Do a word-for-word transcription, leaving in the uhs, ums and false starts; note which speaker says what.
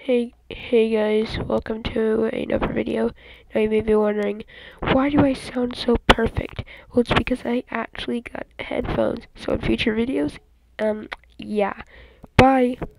Speaker 1: Hey, hey guys, welcome to another video. Now you may be wondering, why do I sound so perfect? Well, it's because I actually got headphones. So in future videos, um, yeah. Bye.